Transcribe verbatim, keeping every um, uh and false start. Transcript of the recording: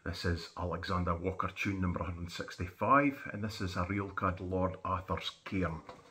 This is Alexander Walker tune number one hundred sixty-five, and this is a real cud Lord Arthur's Cairn.